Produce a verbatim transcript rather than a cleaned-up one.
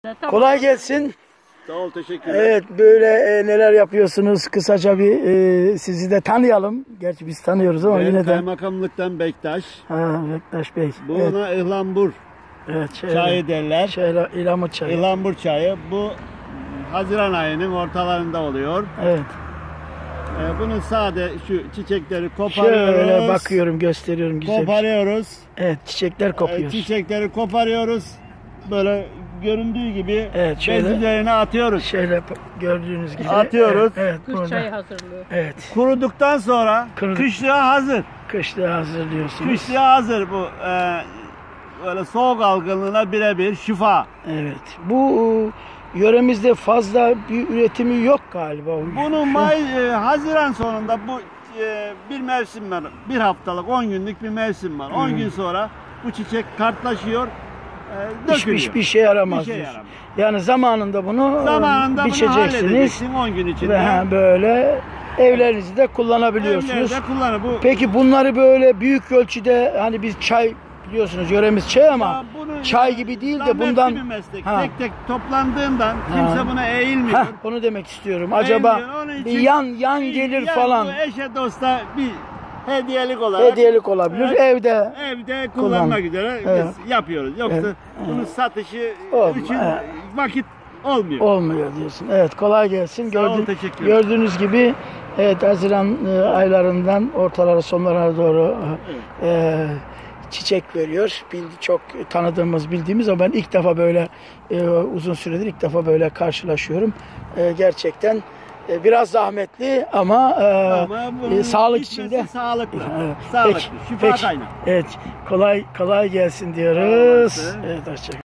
Kolay gelsin. Sağ ol, teşekkür ederim. Evet, böyle e, neler yapıyorsunuz? Kısaca bir e, sizi de tanıyalım. Gerçi biz tanıyoruz ama Ben yine de. Kaymakamlıktan Bektaş. Ha, Bektaş Bey. Buna Evet. ıhlambur Evet, şöyle, çayı derler. Şöyle ilamur çayı. Ihlambur çayı. Bu Haziran ayının ortalarında oluyor. Evet. Ee, bunun sade şu çiçekleri koparıyoruz. Şöyle bakıyorum, gösteriyorum güzel. Koparıyoruz. Evet, çiçekler kopuyor. Ee, çiçekleri koparıyoruz. Böyle göründüğü gibi Evet, şöyle. bez üzerine atıyoruz. Şöyle gördüğünüz gibi. Atıyoruz. Evet, evet Kış burada. çayı hazırlığı. Evet. Kuruduktan sonra Kuruduk. kışlığa hazır. Kışlığı hazırlıyorsunuz. Kışlığa hazır bu. Ee, böyle soğuk algınlığına birebir şifa. Evet. Bu e, yöremizde fazla bir üretimi yok galiba. Bunu May, e, Haziran sonunda bu e, bir mevsim var. Bir haftalık, on günlük bir mevsim var. on Hmm. gün sonra bu çiçek kartlaşıyor, e, Hiçbir dökülüyor. bir şey yaramaz. Bir şey diyorsun. yaramaz. Yani zamanında bunu Zamanında bunu biçeceksiniz halledeceksin on gün içinde. ve ha, böyle evlerinizde kullanabiliyorsunuz. Evlerde kullanır. Bu, Peki bunları böyle büyük ölçüde, hani biz çay biliyorsunuz yöremiz çay ama Ya bunu- çay gibi değil de zahmetli bundan bir meslek. Ha. Tek tek toplandığından kimse buna eğilmiyor. Heh, onu demek istiyorum. Acaba Eğilmiyor. Onun bir için yan yan bir- gelir ya falan, bu eşe dosta bir hediyelik olarak hediyelik olabilir. Evet. Evde evde kullanmak Kullan. üzere Evet. biz yapıyoruz. Yoksa Evet. bunun satışı Olma- için evet. vakit olmuyor. olmuyor diyorsun. Evet, kolay gelsin. Sağ ol, Gördüğün- teşekkür ederim. gördüğünüz gibi evet, Haziran e, aylarından ortalara sonlara doğru e, çiçek veriyor. Bildi, çok tanıdığımız, bildiğimiz ama ben ilk defa böyle e, uzun süredir ilk defa böyle karşılaşıyorum. E, gerçekten e, biraz zahmetli ama, e, Ama bunun e, sağlık gitmesi içinde. sağlıklı. Evet. Sağlıklı. Peki, Şifa peki. kaynağı. Evet, kolay kolay gelsin diyoruz. Sağ olasın. Evet, hoşça kalın.